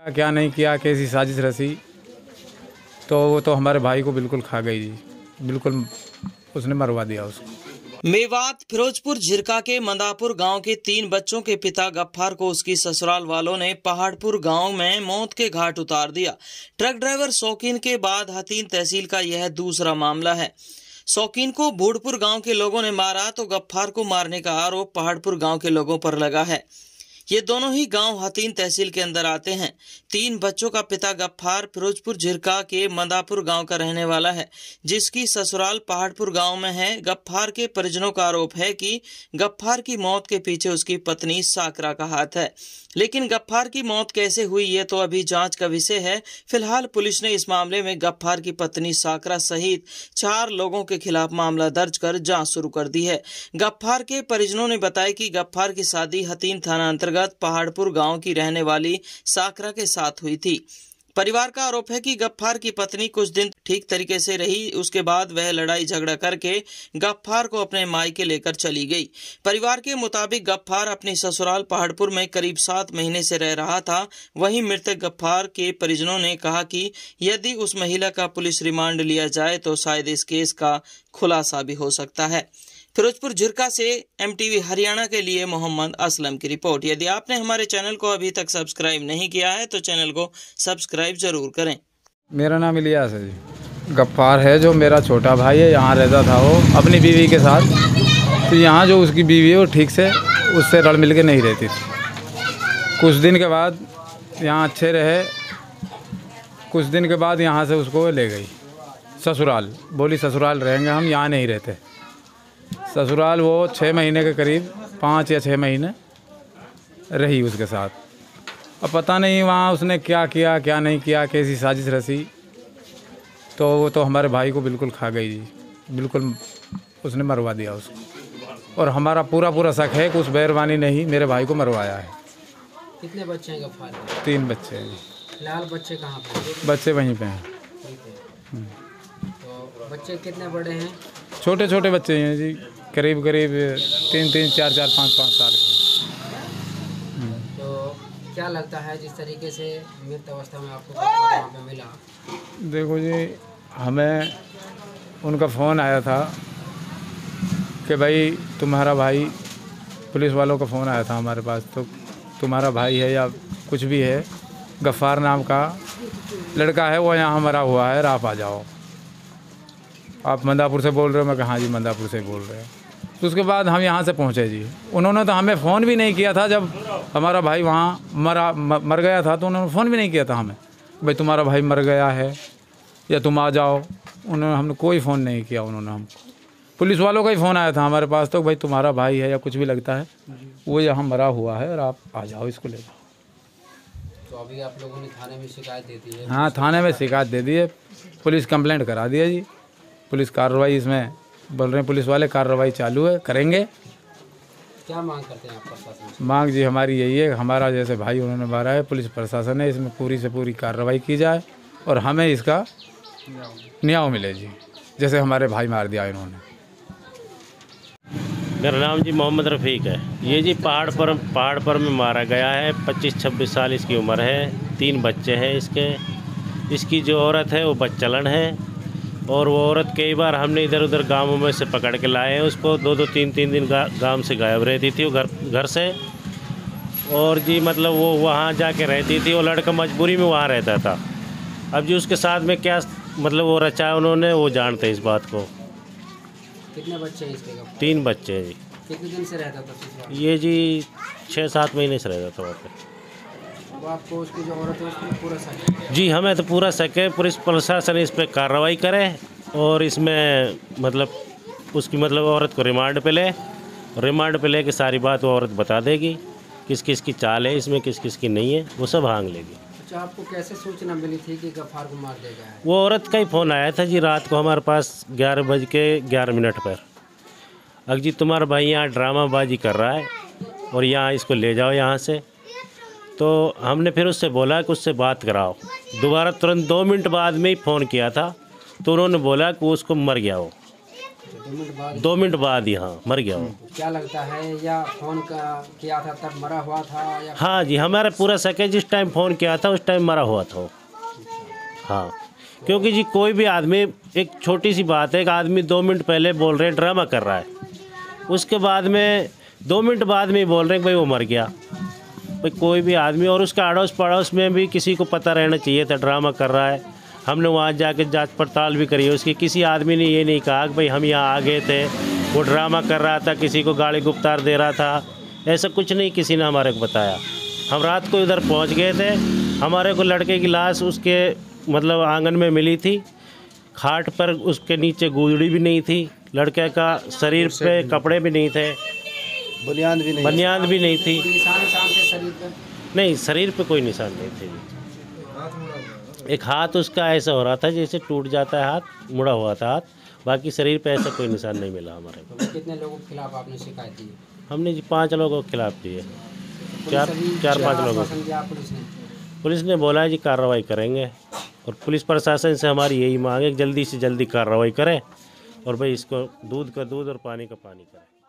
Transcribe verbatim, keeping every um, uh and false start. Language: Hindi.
क्या नहीं किया, कैसी साजिश रची, तो वो तो हमारे भाई को बिल्कुल खा गई जी, बिल्कुल उसने मरवा दिया उसको। मेवात फिरोजपुर झिरका के मंदापुर गांव के तीन बच्चों के पिता गफ्फार को उसकी ससुराल वालों ने पहाड़पुर गांव में मौत के घाट उतार दिया। ट्रक ड्राइवर शौकीन के बाद हथीन तहसील का यह दूसरा मामला है। शौकीन को भूड़पुर गांव के लोगों ने मारा तो गफ्फार को मारने का आरोप पहाड़पुर गांव के लोगों पर लगा है। ये दोनों ही गांव हथीन तहसील के अंदर आते हैं। तीन बच्चों का पिता गफ्फार फिरोजपुर झिरका के मंदापुर गांव का रहने वाला है, जिसकी ससुराल पहाड़पुर गांव में है। गफ्फार के परिजनों का आरोप है कि गफ्फार की मौत के पीछे उसकी पत्नी साकरा का हाथ है, लेकिन गफ्फार की मौत कैसे हुई ये तो अभी जांच का विषय है। फिलहाल पुलिस ने इस मामले में गफ्फार की पत्नी साकरा सहित चार लोगों के खिलाफ मामला दर्ज कर जांच शुरू कर दी है। गफ्फार के परिजनों ने बताया कि गफ्फार की शादी हथीन थाना अंतर्गत पहाड़पुर गांव की रहने वाली साकरा के साथ हुई थी। परिवार का आरोप है कि गफ्फार की पत्नी कुछ दिन ठीक तरीके से रही, उसके बाद वह लड़ाई झगड़ा करके गफ्फार को अपने मायके लेकर चली गई। परिवार के मुताबिक गफ्फार अपनी ससुराल पहाड़पुर में करीब सात महीने से रह रहा था। वहीं मृतक गफ्फार के परिजनों ने कहा कि यदि उस महिला का पुलिस रिमांड लिया जाए तो शायद इस केस का खुलासा भी हो सकता है। फिरोजपुर झिरका से एमटीवी हरियाणा के लिए मोहम्मद असलम की रिपोर्ट। यदि आपने हमारे चैनल को अभी तक सब्सक्राइब नहीं किया है तो चैनल को सब्सक्राइब जरूर करें। मेरा नाम इलियास है जी। गफ्फार है जो मेरा छोटा भाई है, यहाँ रहता था वो अपनी बीवी के साथ। तो यहाँ जो उसकी बीवी है वो ठीक से उससे रल मिल के नहीं रहती थी। कुछ दिन के बाद यहाँ अच्छे रहे, कुछ दिन के बाद यहाँ से उसको ले गई ससुराल। बोली ससुराल रहेंगे हम, यहाँ नहीं रहते। ससुराल वो छः महीने के करीब, पाँच या छः महीने रही उसके साथ। अब पता नहीं वहाँ उसने क्या किया क्या नहीं किया, कैसी साजिश रची, तो वो तो हमारे भाई को बिल्कुल खा गई जी, बिल्कुल उसने मरवा दिया उसको। और हमारा पूरा पूरा शक है कि उस बैरवानी ने ही मेरे भाई को मरवाया है। कितने बच्चे हैं गफ्फार के? तीन बच्चे हैं जी। फिलहाल बच्चे कहाँ पे? बच्चे वहीं पे हैं। तो बच्चे कितने बड़े हैं? छोटे छोटे बच्चे हैं जी, करीब करीब तीन तीन चार चार पाँच पाँच साल के। तो क्या लगता है जिस तरीके से मृत अवस्था में आपको वहाँ पे मिला? देखो जी, हमें उनका फ़ोन आया था कि भाई तुम्हारा भाई, पुलिस वालों का फ़ोन आया था हमारे पास, तो तुम्हारा भाई है या कुछ भी है, गफ्फार नाम का लड़का है, वो यहाँ मरा हुआ है, आप आ जाओ। आप मंदापुर से बोल रहे हो? मैं कहा हाँ जी मंदापुर से बोल रहे हैं। तो उसके बाद हम यहाँ से पहुँचे जी। उन्होंने तो हमें फ़ोन भी नहीं किया था। जब हमारा भाई वहाँ मरा मर गया था तो उन्होंने फ़ोन भी नहीं किया था हमें, भाई तुम्हारा भाई मर गया है या तुम आ जाओ। उन्होंने हमने कोई फ़ोन नहीं किया। उन्होंने हमको, पुलिस वालों का ही फ़ोन आया था हमारे पास, तो भाई तुम्हारा भाई है या कुछ भी लगता है वो यहाँ मरा हुआ है और आप आ जाओ, इसको ले जाओ। तो अभी आप लोगों ने थाने में शिकायत दे दी है? हाँ, थाने में शिकायत दे दी है, पुलिस कंप्लेंट करा दिया जी। पुलिस कार्रवाई, इसमें बोल रहे हैं पुलिस वाले कार्रवाई चालू है, करेंगे। क्या मांग करते हैं आप प्रशासन से? मांग जी हमारी यही है, हमारा जैसे भाई उन्होंने मारा है, पुलिस प्रशासन है इसमें पूरी से पूरी कार्रवाई की जाए और हमें इसका न्याय मिले जी, जैसे हमारे भाई मार दिया इन्होंने। मेरा नाम जी मोहम्मद रफ़ीक है। ये जी पहाड़ पर पहाड़ पर में मारा गया है। पच्चीस छब्बीस साल इसकी उम्र है। तीन बच्चे हैं इसके। इसकी जो औरत है वो बच्चलन है, और वो औरत कई बार हमने इधर उधर गांवों में से पकड़ के लाए हैं उसको। दो दो तीन तीन दिन गांव से गायब रहती थी वो घर घर से। और जी मतलब वो वहाँ जाके रहती थी, वो लड़का मजबूरी में वहाँ रहता था। अब जी उसके साथ में क्या मतलब वो रचा उन्होंने, वो जानते इस बात को। कितने बच्चे हैं इसके? तीन बच्चे हैं जी। कितने दिन से रहता था ससुराल? ये जी छः सात महीने से रहता था वहाँ पे। अब आपको उसकी जो औरत है उसमें पूरा शक है? जी हमें तो पूरा शक है। पुलिस प्रशासन इस पर कार्रवाई करे और इसमें मतलब उसकी मतलब औरत को रिमांड पे ले। रिमांड पे ले के सारी बात वो औरत बता देगी, किस किस की चाल है इसमें, किस किस की नहीं है, वो सब हाँग लेगी। अच्छा, आपको कैसे सूचना मिली थी कि गफ्फार को मार दिया गया है? वो औरत का ही फ़ोन आया था जी रात को हमारे पास ग्यारह बज के ग्यारह मिनट पर। अगर जी तुम्हारा भाई यहाँ ड्रामाबाजी कर रहा है और यहाँ इसको ले जाओ यहाँ से। तो हमने फिर उससे बोला कि उससे बात कराओ। दोबारा तुरंत दो मिनट बाद में ही फ़ोन किया था तो उन्होंने बोला कि उसको मर गया वो। दो मिनट बाद दो मिनट बाद ही हाँ मर गया वो। क्या लगता है, या फोन का किया था तब मरा हुआ था या? हाँ जी, हमारा पूरा सके जिस टाइम फ़ोन किया था उस टाइम मरा हुआ था वो। हाँ, क्योंकि जी कोई भी आदमी, एक छोटी सी बात है, एक आदमी दो मिनट पहले बोल रहे हैं ड्रामा कर रहा है, उसके बाद में दो मिनट बाद में बोल रहे हैं भाई वो मर गया। भाई कोई भी आदमी, और उसका अड़ोस पड़ोस में भी किसी को पता रहना चाहिए था ड्रामा कर रहा है। हमने वहाँ जाके जांच पड़ताल भी करी है उसकी, किसी आदमी ने ये नहीं कहा कि भाई हम यहाँ आ गए थे, वो ड्रामा कर रहा था, किसी को गाली गुप्तार दे रहा था, ऐसा कुछ नहीं किसी ने हमारे को बताया। हम रात को इधर पहुँच गए थे, हमारे को लड़के की लाश उसके मतलब आंगन में मिली थी, खाट पर उसके नीचे गुदड़ी भी नहीं थी, लड़के का शरीर पे कपड़े भी नहीं थे, बुनियाद भी नहीं बनियान भी नहीं थी। निशान निशान से शरीर पे? नहीं, शरीर पे कोई निशान नहीं थे। एक हाथ उसका ऐसा हो रहा था जैसे टूट जाता है हाथ, मुड़ा हुआ था हाथ, बाकी शरीर पे ऐसा कोई निशान नहीं मिला हमारे को। तो कितने लोगों के खिलाफ आपने शिकायत दी? हमने जी पाँच लोगों के खिलाफ दी है, चार पुलिस अभी चार क्या पाँच लोगों आश्वासन दिया पुलिस ने? पुलिस ने बोला है जी कार्रवाई करेंगे, और पुलिस प्रशासन से हमारी यही मांग है कि जल्दी से जल्दी कार्रवाई करें, और भाई इसको दूध का दूध और पानी का पानी करें।